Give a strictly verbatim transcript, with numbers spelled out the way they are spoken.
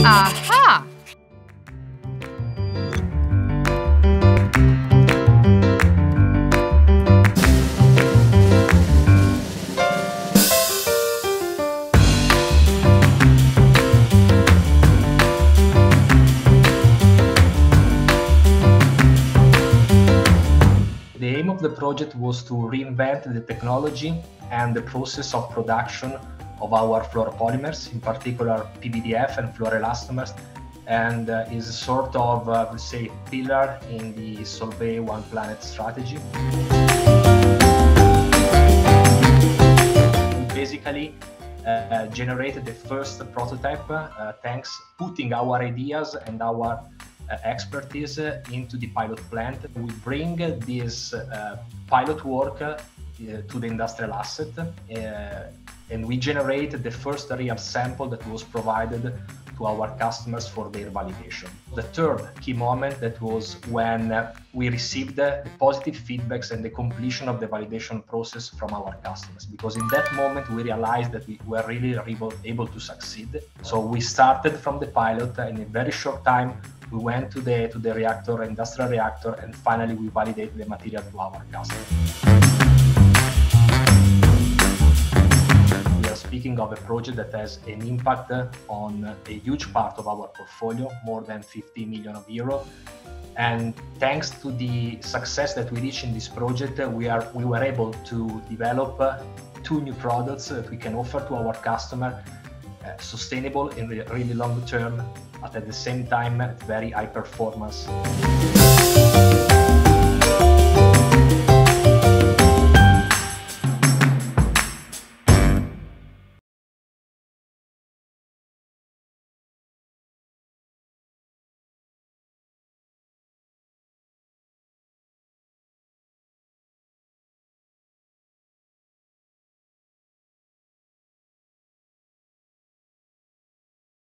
Aha! The aim of the project was to reinvent the technology and the process of production of our fluoropolymers, in particular P V D F and fluoroelastomers, and uh, is a sort of, uh, let's say, pillar in the Solvay One Planet strategy. We basically uh, generated the first prototype uh, thanks putting our ideas and our Uh, expertise uh, into the pilot plant. We bring uh, this uh, pilot work uh, to the industrial asset uh, and we generate the first real sample that was provided to our customers for their validation. The third key moment that was when uh, we received uh, the positive feedbacks and the completion of the validation process from our customers, because in that moment we realized that we were really able, able to succeed. So we started from the pilot and in a very short time we went to the to the reactor, industrial reactor, and finally we validated the material to our customers. We are speaking of a project that has an impact on a huge part of our portfolio, more than fifty million euro. And thanks to the success that we reached in this project, we are we were able to develop two new products that we can offer to our customer, uh, sustainable in the really long term, but at the same time very high performance.